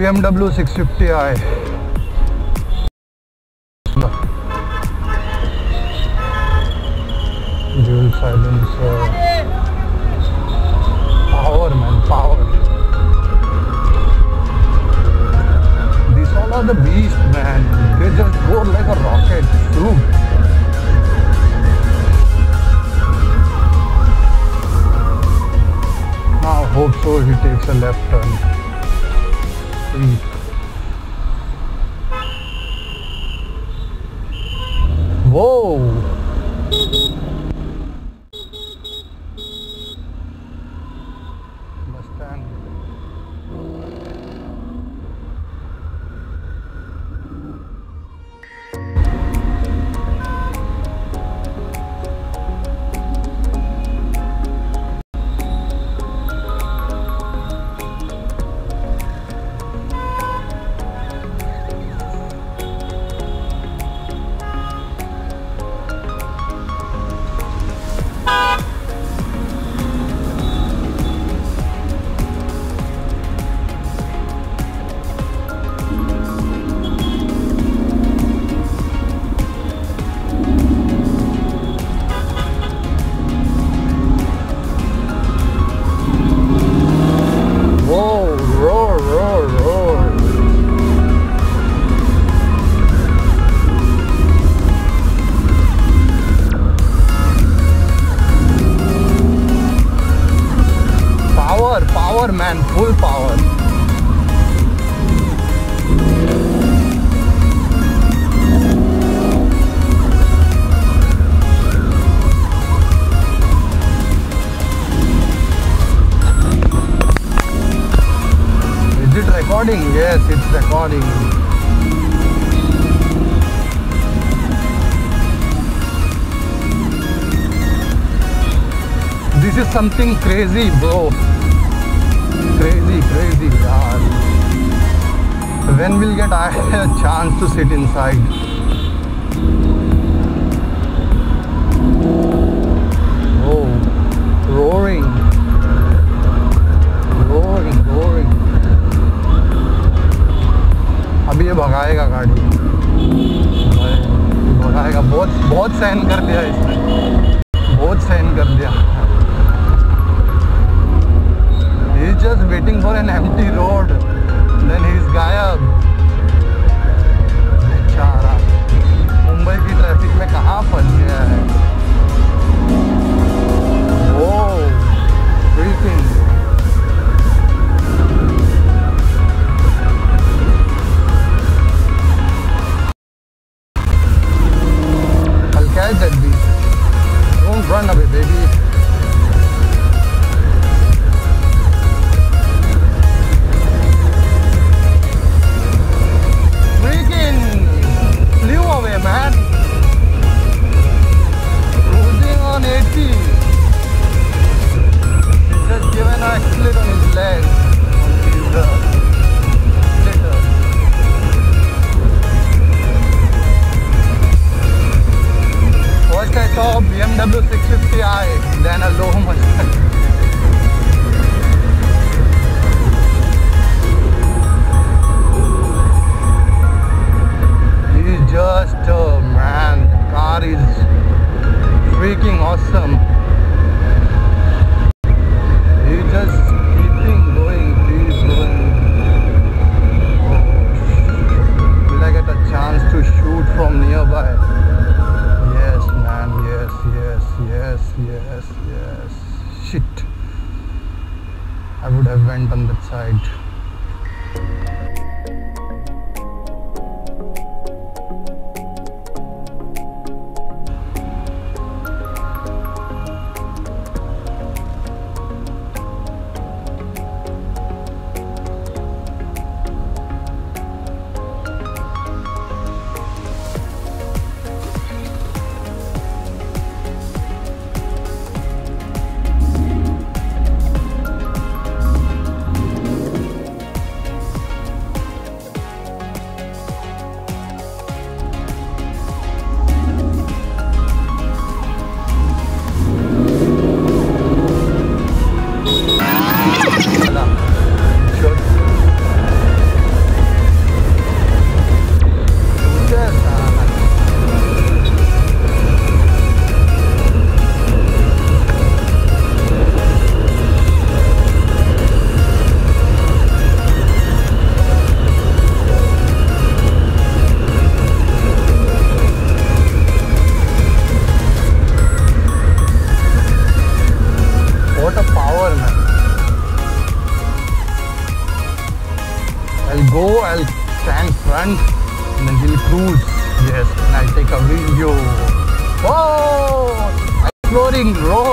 BMW 650i. Dual silencer. Power, man, power. These all are the beasts, man. They just go like a rocket. Shoot. Now hope so he takes a left turn. Sweet. Whoa. Mustang. Power, man, full power. Is it recording? Yes, it's recording. This is something crazy, bro. Crazy, yaar. When will get I a chance to sit inside? Oh, roaring. अभी ये भगाएगा गाड़ी, भगाएगा। बहुत सहन कर दिया इसने, बहुत सहन कर दिया। He's just waiting for an empty road, then he's gayab. बेचारा मुंबई की ट्रैफिक में कहाँ फंस गया है। ओह, freaking. I'll catch that beast. Don't run away, baby. Man, cruising on 80. He's just given a split on his leg. On his splitter. First I saw BMW 650i, then a low Mustang. Just man, the car is freaking awesome. He's just keeping going, keeps going. Oh, will I get a chance to shoot from nearby? Yes, man, yes. Shit, I would have went on that side.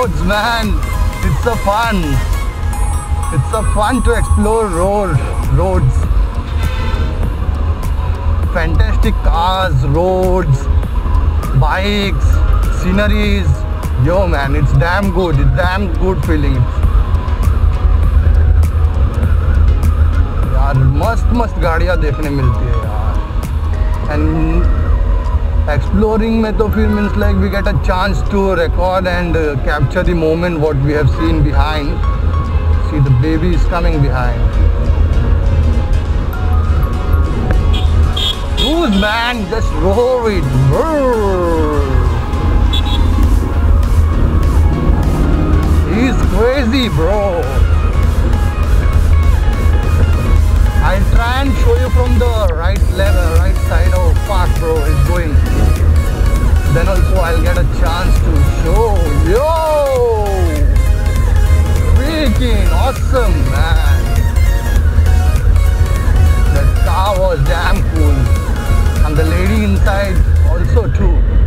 roads, man. It's a fun. It's a fun to explore roads. Fantastic cars, roads, bikes, sceneries. Yo man, it's damn good. It's damn good feeling. यार मस्त गाड़ियाँ देखने मिलती है यार. And exploring में तो फिर means like we get a chance to record and capture the moment what we have seen behind. See, the baby is coming behind. Cruise, man, just roar it. Brrr. He's crazy, bro. I'll try and show you from the right side. Oh fuck, bro, he's going. Then also I'll get a chance to show. Yo, freaking awesome, man. That car was damn cool. And the lady inside also too.